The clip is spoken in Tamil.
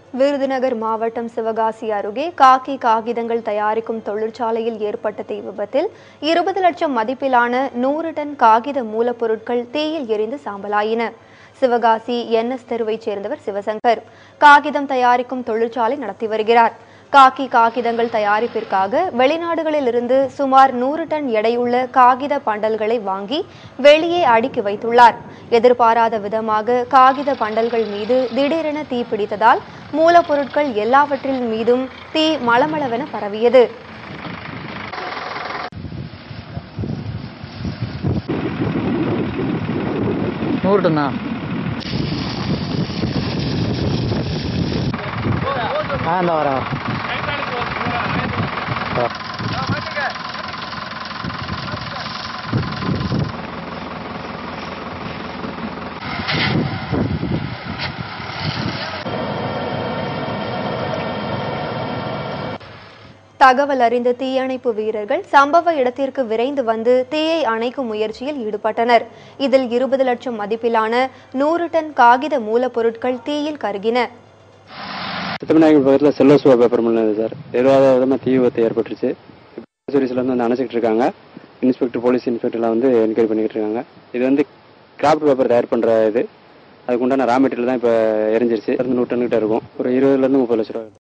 விருதுநகர் மாவட்டம் சிவகாசி அருகே காக்கி காகிதங்கள் தயாரிக்கும் தொழிற்சாலையில் ஏற்பட்ட தீ விபத்தில் 20 லட்சம் மதிப்பிலான 100 டன் காகித மூலப்பொருட்கள் தீயில் எரிந்து சாம்பலாயின. சிவகாசி NS தெருவைச் சேர்ந்தவர் சிவசங்கர் காகிதம் தயாரிக்கும் தொழிற்சாலை நடத்தி வருகிறார். காக்கி காகிதங்கள் தயாரிப்பிற்காக வெளிநாடுகளிலிருந்து சுமார் 100 டன் எடையுள்ள காகித பண்டல்களை வாங்கி வெளியே அடுக்கி வைத்துள்ளார். எதிர்பாராத விதமாக காகித பண்டல்கள் மீது திடீரென தீ பிடித்ததால் மூலப்பொருட்கள் எல்லாவற்றின் மீதும் தீ மளமளவென பரவியது. தகவல் அறிந்த தீயணைப்பு வீரர்கள் சம்பவ இடத்திற்கு விரைந்து வந்து தீயை அணைக்கும் முயற்சியில் ஈடுபட்டனர். இதில் 20 லட்சம் மதிப்பிலான 100 டன் காகித மூலப்பொருட்கள் தீயில் கருகின. பக்கத்தில் செல்லோசுவா பேப்பர் மில் சார் எதிர்பாராத விதமாக தீ விபத்து ஏற்பட்டுருச்சு. வந்து அணைச்சிட்டு இருக்காங்க. இன்ஸ்பெக்டர் போலீஸ் இன்ஸ்பெக்டர்லாம் வந்து என்கொயரி பண்ணிக்கிட்டு இருக்காங்க. இது வந்து கிராஃப்ட் பேப்பர் தயார் பண்ணுற இது அதுக்கு உண்டான ரா மெட்டீரியல் தான் இப்போ எரிஞ்சிருச்சு. 100 டன் கிட்ட இருக்கும். ஒரு 20 to 30 லட்சம் ரூபா.